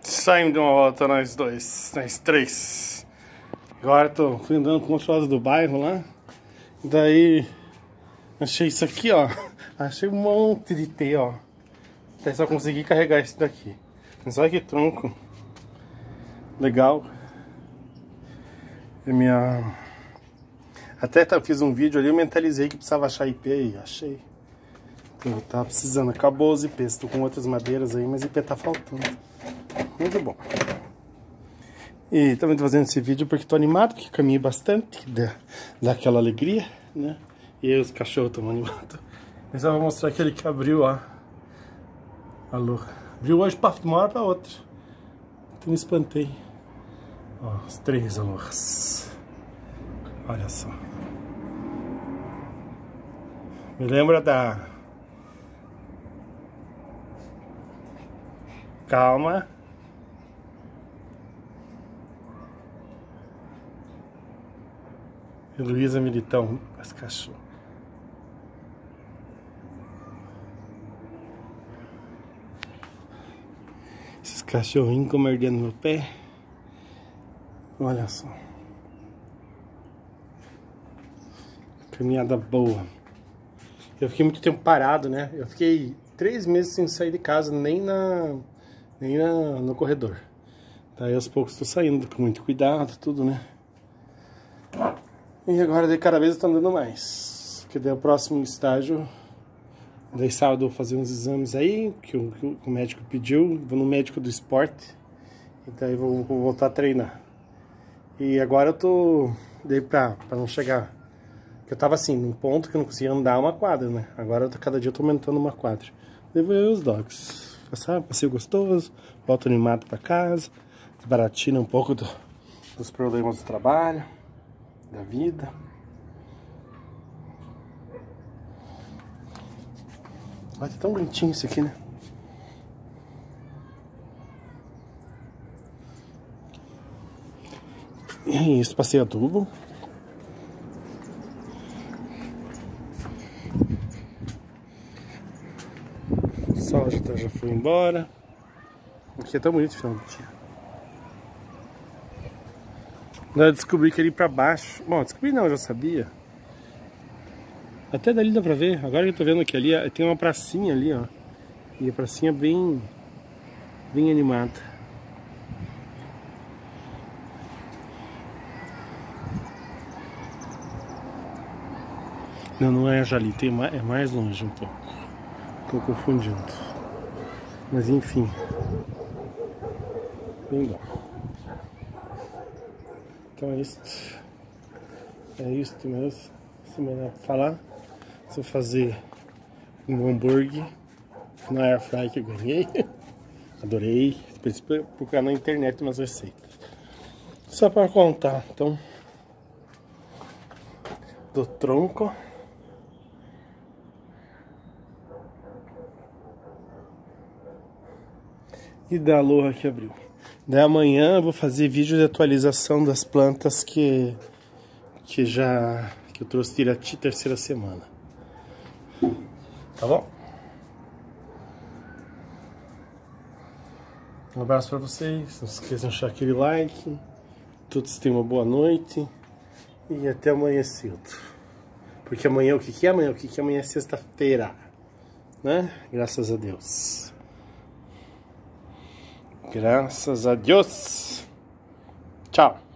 Saímos de uma volta nós dois, nós três. Agora fui andando com outro lado do bairro lá. Daí achei isso aqui, ó. Achei um monte de T, ó. Até só consegui carregar esse daqui. Mas olha que tronco legal. E até fiz um vídeo ali, eu mentalizei que precisava achar IP e achei. Eu tava precisando, acabou os IPs, tô com outras madeiras aí, mas IP tá faltando. Muito bom. E também tô fazendo esse vídeo porque tô animado, porque caminhei bastante, dá aquela alegria, né? E aí os cachorros estão animados. Mas eu vou mostrar aquele que abriu, ó. Alô. Abriu hoje, paf, de uma hora pra outra. Então me espantei. Ó, os três alôs. Olha só. Me lembra da... Calma. Luísa Militão, as cachorros. Esses cachorrinhos mordendo meu pé. Olha só. Caminhada boa. Eu fiquei muito tempo parado, né? Eu fiquei 3 meses sem sair de casa, nem no corredor. Daí aos poucos estou saindo com muito cuidado, tudo, né? E agora de cada vez eu tô andando mais. Porque daí o próximo estágio. Daí sábado eu vou fazer uns exames aí, que o médico pediu. Vou no médico do esporte. E daí vou voltar a treinar. E agora eu tô... Daí pra não chegar... Porque eu tava assim, num ponto que eu não conseguia andar uma quadra, né? Agora cada dia eu tô aumentando uma quadra. Daí vou eu e os dogs. Sabe? Passeio gostoso. Volto animado pra casa. Desbaratina um pouco dos problemas do trabalho. Da vida. Olha, tá tão bonitinho isso aqui, né? E é isso, passei adubo. O sol já foi embora. Aqui é tão bonito o final do dia. Eu descobri que ali pra baixo... Bom, descobri não, eu já sabia. Até dali dá pra ver. Agora que eu tô vendo aqui ali, tem uma pracinha ali, ó. E a pracinha bem animada. Não é a Jali, é mais longe um pouco. Tô confundindo. Mas enfim. Bem bom. Então é isto. É isto mesmo. Se me dá pra falar. Se eu fazer um hambúrguer na air fry que eu ganhei. Adorei. Depois procurar na internet umas receitas. Só para contar, então. Do tronco. E da aloha que abriu. Daí amanhã eu vou fazer vídeo de atualização das plantas que eu trouxe Tirati terceira semana. Tá bom? Um abraço pra vocês. Não se esqueçam de deixar aquele like. Todos tenham uma boa noite. E até amanhã cedo. Porque amanhã o que é amanhã? O que é amanhã é sexta-feira. Né? Graças a Deus. Graças a Deus. Tchau.